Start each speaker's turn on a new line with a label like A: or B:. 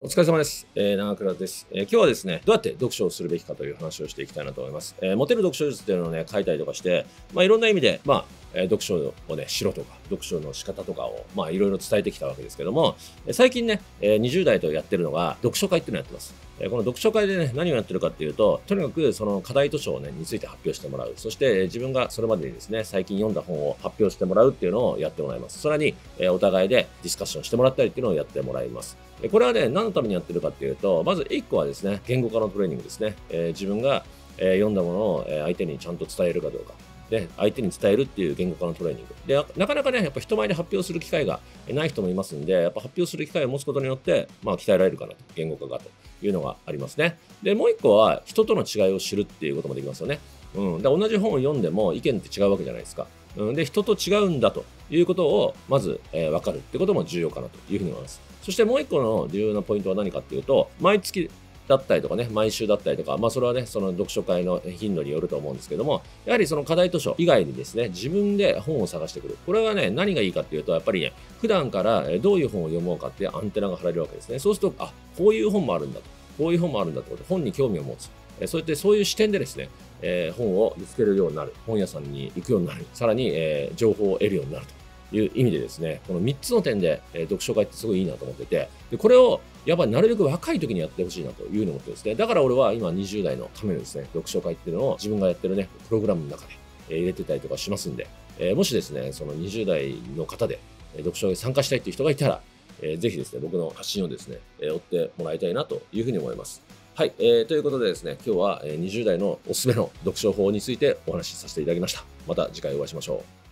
A: お疲れ様です。長倉です、今日はですね、どうやって読書をするべきかという話をしていきたいなと思います。モテる読書術っていうのをね、書いたりとかして、いろんな意味で、読書をね、しろとか、読書の仕方とかを、いろいろ伝えてきたわけですけども、最近ね、20代とやってるのが、読書会っていうのをやってます。この読書会でね、何をやってるかっていうと、とにかくその課題図書をね、について発表してもらう。そして、自分がそれまでにですね、最近読んだ本を発表してもらうっていうのをやってもらいます。さらに、お互いでディスカッションしてもらったりっていうのをやってもらいます。これはね、何のためにやってるかっていうと、まず1個はですね、言語化のトレーニングですね。自分が、読んだものを相手にちゃんと伝えるかどうか。で、相手に伝えるっていう言語化のトレーニング。で、なかなかね、やっぱ人前で発表する機会がない人もいますんで、やっぱ発表する機会を持つことによって、鍛えられるかなと、言語化がというのがありますね。で、もう1個は、人との違いを知るっていうこともできますよね。で、同じ本を読んでも意見って違うわけじゃないですか。で、人と違うんだということを、まず、分かるってことも重要かなというふうに思います。そしてもう1個の重要なポイントは何かっていうと、毎月だったりとかね、毎週だったりとか、それはね、その読書会の頻度によると思うんですけども、やはりその課題図書以外にですね、自分で本を探してくる。これはね、何がいいかっていうと、やっぱりね、普段からどういう本を読もうかっていうアンテナが張られるわけですね。そうすると、こういう本もあるんだと。こういう本もあるんだってことで、本に興味を持つ。そういう視点でですね、本を見つけるようになる。本屋さんに行くようになる。さらに、情報を得るようになるという意味でですね、この3つの点で、読書会ってすごいいいなと思ってて、でこれをやっぱりなるべく若い時にやってほしいなというふうに思ってですね、だから俺は今20代のためのですね、読書会っていうのを自分がやってるね、プログラムの中で、入れてたりとかしますんで、もしですね、その20代の方で、読書会に参加したいっていう人がいたら、ぜひですね、僕の発信をですね、追ってもらいたいなというふうに思います。はい、ということでですね、今日は20代のおすすめの読書法についてお話しさせていただきました。また次回お会いしましょう。